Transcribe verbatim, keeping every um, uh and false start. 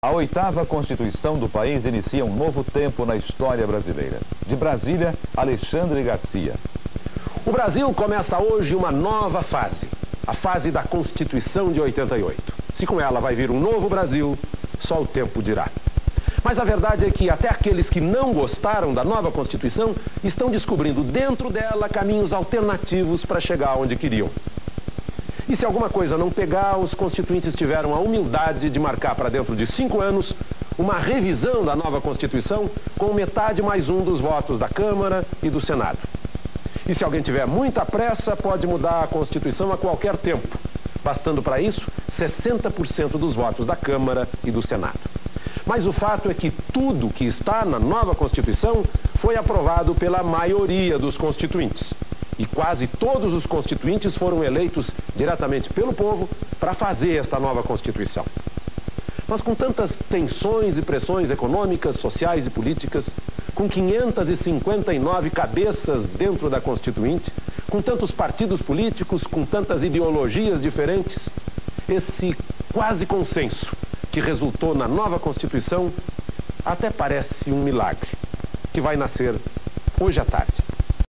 A oitava Constituição do país inicia um novo tempo na história brasileira. De Brasília, Alexandre Garcia. O Brasil começa hoje uma nova fase, a fase da Constituição de oitenta e oito. Se com ela vai vir um novo Brasil, só o tempo dirá. Mas a verdade é que até aqueles que não gostaram da nova Constituição estão descobrindo dentro dela caminhos alternativos para chegar onde queriam. E se alguma coisa não pegar, os constituintes tiveram a humildade de marcar para dentro de cinco anos uma revisão da nova Constituição com metade mais um dos votos da Câmara e do Senado. E se alguém tiver muita pressa, pode mudar a Constituição a qualquer tempo, bastando para isso sessenta por cento dos votos da Câmara e do Senado. Mas o fato é que tudo que está na nova Constituição foi aprovado pela maioria dos constituintes. E quase todos os constituintes foram eleitos diretamente pelo povo para fazer esta nova Constituição. Mas com tantas tensões e pressões econômicas, sociais e políticas, com quinhentas e cinquenta e nove cabeças dentro da Constituinte, com tantos partidos políticos, com tantas ideologias diferentes, esse quase consenso que resultou na nova Constituição até parece um milagre, que vai nascer hoje à tarde.